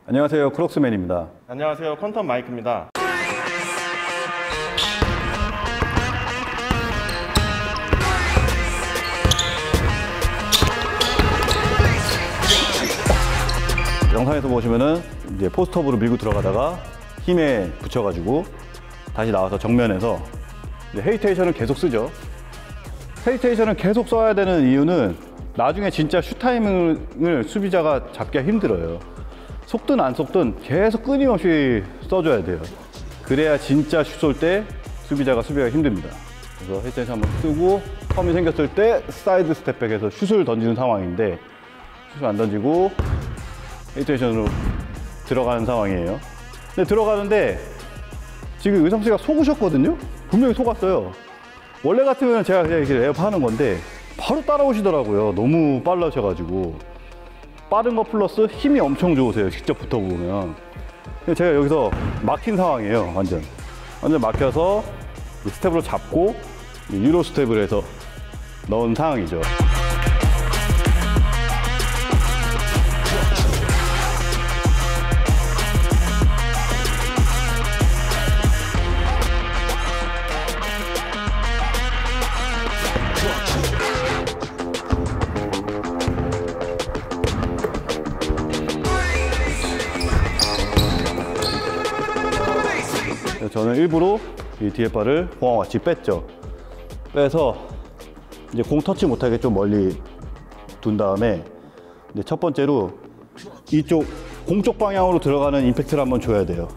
안녕하세요, 크록스맨입니다. 안녕하세요, 퀀텀 마이크입니다. 영상에서 보시면은 이제 포스트업으로 밀고 들어가다가 힘에 붙여가지고 다시 나와서 정면에서 헤이테이션을 계속 쓰죠. 헤이테이션을 계속 써야 되는 이유는 나중에 진짜 슛 타이밍을 수비자가 잡기가 힘들어요. 속든 안 속든 계속 끊임없이 써줘야 돼요. 그래야 진짜 슛 쏠 때 수비자가 수비가 힘듭니다. 그래서 헤이테이션 한번 쓰고 텀이 생겼을 때 사이드 스텝백에서 슛을 던지는 상황인데 슛을 안 던지고 헤이테이션으로 들어가는 상황이에요. 근데 들어가는데 지금 의성 씨가 속으셨거든요? 분명히 속았어요. 원래 같으면 제가 그냥 이렇게 레이업 하는 건데 바로 따라오시더라고요. 너무 빨라셔가지고. 빠른 거 플러스 힘이 엄청 좋으세요. 직접 붙어보면. 제가 여기서 막힌 상황이에요. 완전 막혀서 스텝으로 잡고 유로 스텝을 해서 넣은 상황이죠. 저는 일부러 이 뒤에 바를 공과 같이 뺐죠. 빼서 이제 공 터치 못하게 좀 멀리 둔 다음에 이제 첫 번째로 이쪽 공 쪽 방향으로 들어가는 임팩트를 한번 줘야 돼요.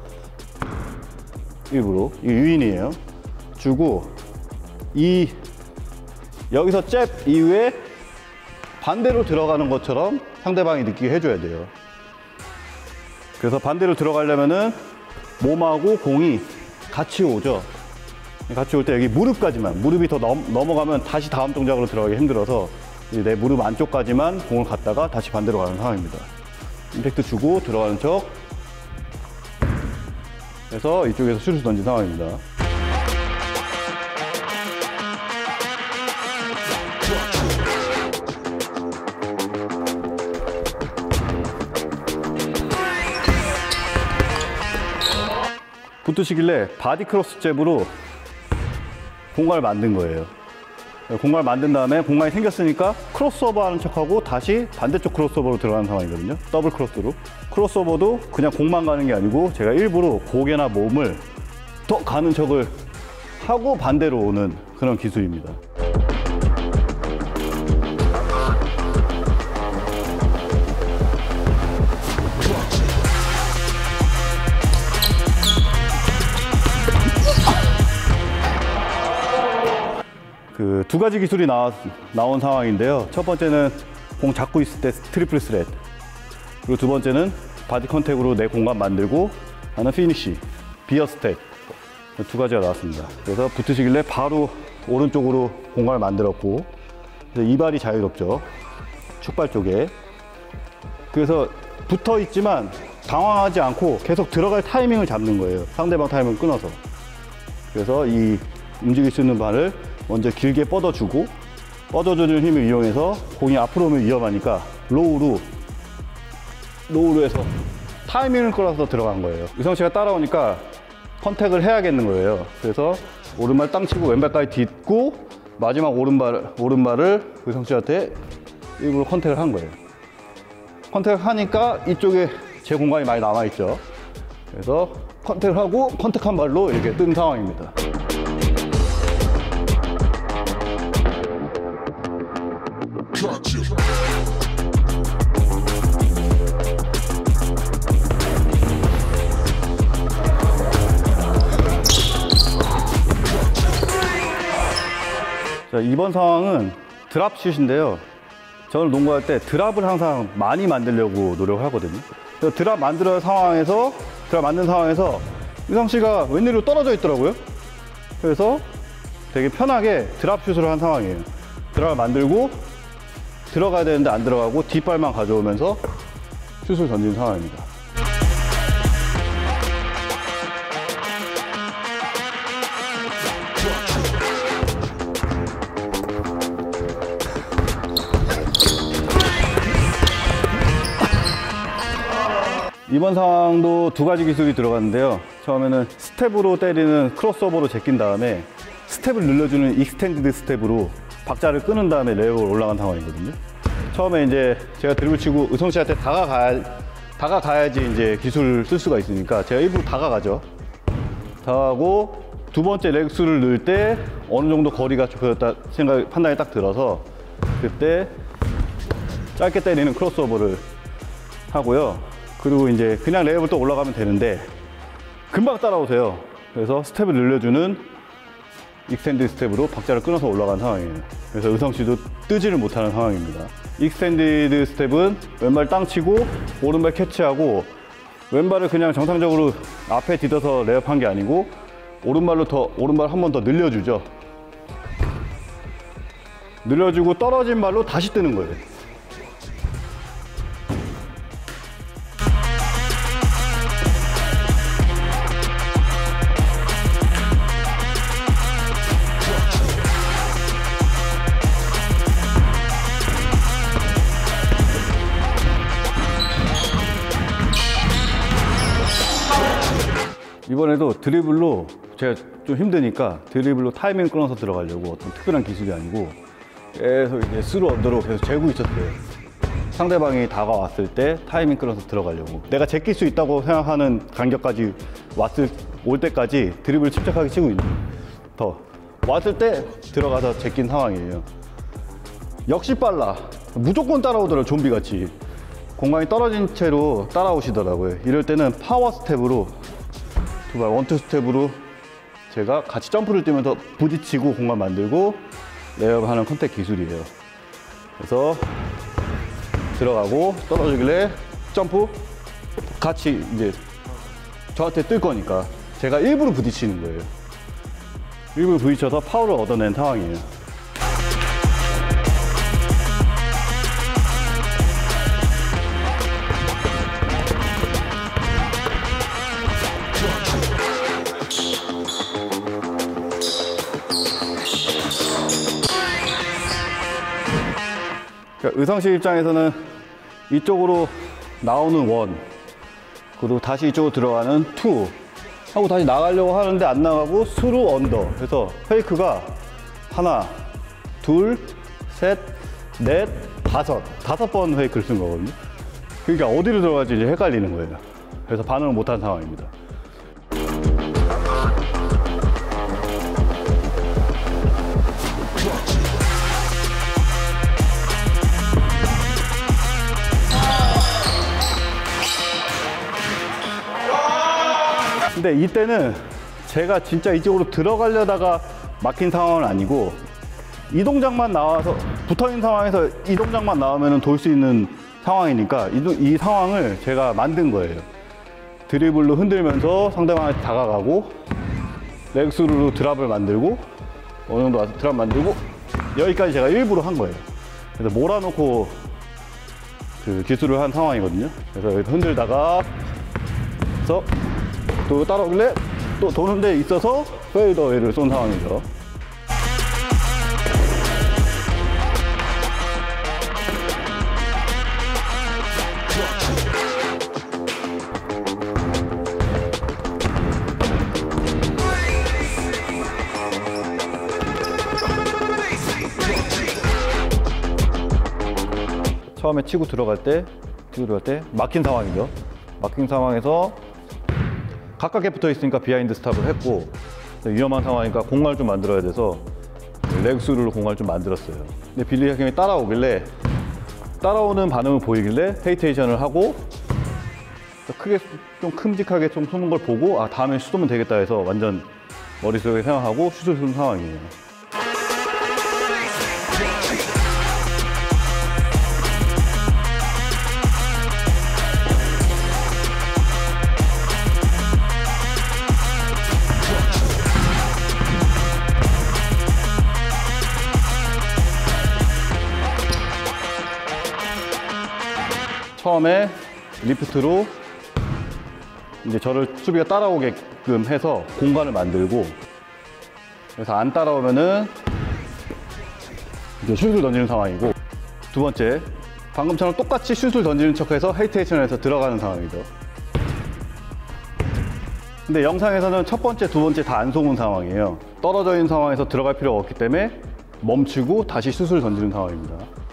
일부러 이 유인이에요. 주고 이 여기서 잽 이후에 반대로 들어가는 것처럼 상대방이 느끼게 해줘야 돼요. 그래서 반대로 들어가려면은 몸하고 공이 같이 오죠. 같이 올 때 여기 무릎까지만, 무릎이 더 넘어가면 다시 다음 동작으로 들어가기 힘들어서 내 무릎 안쪽까지만 공을 갖다가 다시 반대로 가는 상황입니다. 임팩트 주고 들어가는 척 해서 이쪽에서 슛을 던진 상황입니다. 붙으시길래 바디 크로스 잽으로 공간을 만든 거예요. 공간을 만든 다음에 공간이 생겼으니까 크로스오버 하는 척하고 다시 반대쪽 크로스오버로 들어가는 상황이거든요. 더블 크로스로. 크로스오버도 그냥 공만 가는 게 아니고 제가 일부러 고개나 몸을 더 가는 척을 하고 반대로 오는 그런 기술입니다. 그 두 가지 기술이 나온 상황인데요. 첫 번째는 공 잡고 있을 때 트리플 스렛, 그리고 두 번째는 바디 컨택으로 내 공간 만들고 하는 피니쉬, 비어 스텝, 두 가지가 나왔습니다. 그래서 붙으시길래 바로 오른쪽으로 공간을 만들었고, 그래서 이발이 자유롭죠. 축발 쪽에. 그래서 붙어 있지만 당황하지 않고 계속 들어갈 타이밍을 잡는 거예요. 상대방 타이밍을 끊어서. 그래서 이 움직일 수 있는 발을 먼저 길게 뻗어주고, 뻗어주는 힘을 이용해서 공이 앞으로 오면 위험하니까 로우로 해서 타이밍을 끌어서 들어간 거예요. 유성 씨가 따라오니까 컨택을 해야겠는 거예요. 그래서 오른발 땅 치고 왼발까지 딛고 마지막 오른발을 유성 씨한테 일부러 컨택을 한 거예요. 컨택을 하니까 이쪽에 제 공간이 많이 남아있죠. 그래서 컨택을 하고 컨택한 발로 이렇게 뜬 상황입니다. 자, 이번 상황은 드랍슛인데요. 저는 농구할 때 드랍을 항상 많이 만들려고 노력을 하거든요. 그래서 드랍 만든 상황에서 유성 씨가 웬일로 떨어져 있더라고요. 그래서 되게 편하게 드랍슛을 한 상황이에요. 드랍을 만들고 들어가야 되는데 안 들어가고 뒷발만 가져오면서 슛을 던진 상황입니다. 이번 상황도 두 가지 기술이 들어갔는데요. 처음에는 스텝으로 때리는 크로스오버로 제낀 다음에 스텝을 늘려주는 익스텐디드 스텝으로 박자를 끄는 다음에 레이업으로 올라간 상황이거든요. 처음에 이제 제가 드리블 치고 의성 씨한테 다가가야지 이제 기술을 쓸 수가 있으니까 제가 일부러 다가가죠. 다가가고 두 번째 레그수를 넣을 때 어느 정도 거리가 좁혀졌다 판단이 딱 들어서 그때 짧게 때리는 크로스오버를 하고요. 그리고 이제 그냥 레이업을 또 올라가면 되는데 금방 따라오세요. 그래서 스텝을 늘려주는 익스텐드 스텝으로 박자를 끊어서 올라간 상황이에요. 그래서 의성 씨도 뜨지를 못하는 상황입니다. 익스텐디드 스텝은 왼발 땅 치고 오른발 캐치하고 왼발을 그냥 정상적으로 앞에 디뎌서 레이업한 게 아니고 오른발 한 번 더 늘려주죠. 늘려주고 떨어진 발로 다시 뜨는 거예요. 이번에도 드리블로 제가 좀 힘드니까 드리블로 타이밍 끊어서 들어가려고 어떤 특별한 기술이 아니고 계속 이제 스루 언더로 계속 재고 있었어요. 상대방이 다가왔을 때 타이밍 끊어서 들어가려고 내가 제낄 수 있다고 생각하는 간격까지 올 때까지 드리블을 침착하게 치고 있는 더 왔을 때 들어가서 제낀 상황이에요. 역시 빨라. 무조건 따라오더라고요. 좀비같이 공간이 떨어진 채로 따라오시더라고요. 이럴 때는 파워 스텝으로 두 발 원투 스텝으로 제가 같이 점프를 뛰면서 부딪히고 공간 만들고 레이업하는 컨택 기술이에요. 그래서 들어가고 떨어지길래 점프 같이 이제 저한테 뜰 거니까 제가 일부러 부딪히는 거예요. 일부러 부딪혀서 파워를 얻어낸 상황이에요. 의성 씨 입장에서는 이쪽으로 나오는 원, 그리고 다시 이쪽으로 들어가는 투 하고 다시 나가려고 하는데 안 나가고 스루 언더 해서 페이크가 하나, 둘, 셋, 넷, 다섯 번 페이크를 쓴 거거든요. 그러니까 어디로 들어갈지 이제 헷갈리는 거예요. 그래서 반응을 못한 상황입니다. 근데 이때는 제가 진짜 이쪽으로 들어가려다가 막힌 상황은 아니고 이 동작만 나와서 붙어있는 상황에서 이 동작만 나오면 돌 수 있는 상황이니까 이 상황을 제가 만든 거예요. 드리블로 흔들면서 상대방한테 다가가고 레그스루로 드랍을 만들고 어느 정도 와서 드랍 만들고 여기까지 제가 일부러 한 거예요. 그래서 몰아놓고 그 기술을 한 상황이거든요. 그래서 여기서 흔들다가 그래서 또 따라오길래 또 도는 데 있어서 페이더웨이를 쏜 상황이죠. 처음에 치고 들어갈 때 막힌 상황이죠. 막힌 상황에서 가깝게 붙어 있으니까 비하인드 스탑을 했고 위험한 상황이니까 공간을 좀 만들어야 돼서 레그스루로 공간을 좀 만들었어요. 근데 빌리 형이 따라오길래 따라오는 반응을 보이길래 헤이테이션을 하고 크게 좀 큼직하게 좀 쏘는 걸 보고 아 다음에 슛 쏘면 되겠다 해서 완전 머릿속에 생각하고 슛을 쏜 상황이에요. 처음에 리프트로 이제 저를 수비가 따라오게끔 해서 공간을 만들고 그래서 안 따라오면은 이제 슛을 던지는 상황이고 두 번째 방금처럼 똑같이 슛을 던지는 척해서 헤이테이션에서 들어가는 상황이죠. 근데 영상에서는 첫 번째, 두 번째 다 안 속은 상황이에요. 떨어져 있는 상황에서 들어갈 필요가 없기 때문에 멈추고 다시 슛을 던지는 상황입니다.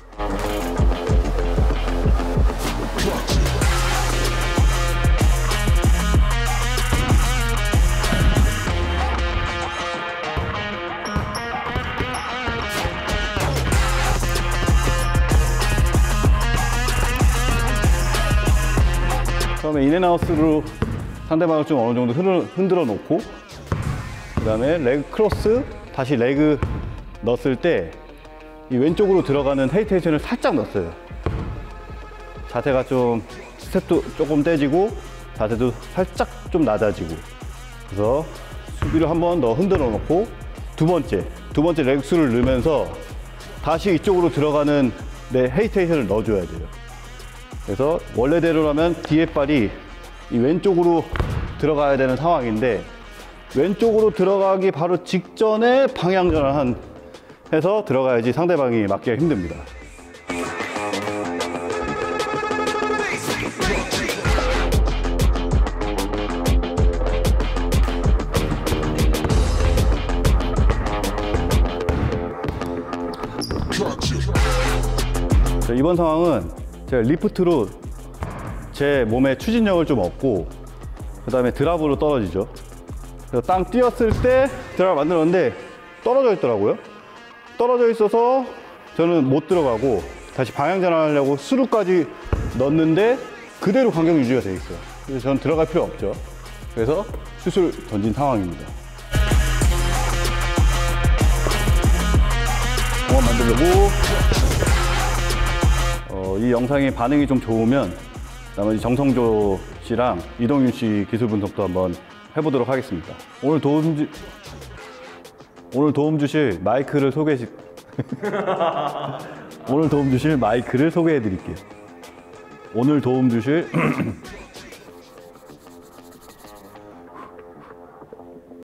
처음에 인앤아웃으로 상대방을 좀 어느 정도 흔들어 놓고, 그 다음에 레그 크로스, 다시 레그 넣었을 때 이 왼쪽으로 들어가는 헤이테이션을 살짝 넣었어요. 자세가 좀 스텝도 조금 떼지고 자세도 살짝 좀 낮아지고, 그래서 수비를 한 번 더 흔들어 놓고 두 번째 레그스를 넣으면서 다시 이쪽으로 들어가는 헤이테이션을 넣어줘야 돼요. 그래서 원래대로라면 뒤에 발이 이 왼쪽으로 들어가야 되는 상황인데, 왼쪽으로 들어가기 바로 직전에 방향 전환해서 들어가야지 상대방이 막기가 힘듭니다. 이번 상황은 제가 리프트로 제 몸에 추진력을 좀 얻고, 그 다음에 드랍으로 떨어지죠. 그래서 땅 뛰었을 때 드랍을 만들었는데 떨어져 있더라고요. 떨어져 있어서 저는 못 들어가고 다시 방향 전환하려고 수루까지 넣었는데 그대로 간격 유지가 돼 있어요. 그래서 저는 들어갈 필요 없죠. 그래서 슛을 던진 상황입니다. 공간 만들려고 이 영상의 반응이 좀 좋으면 나머지 정성조 씨랑 이동윤 씨 기술 분석도 한번 해보도록 하겠습니다. 오늘 도움 주실 마이크를 소개해 드릴게요. 오늘 도움 주실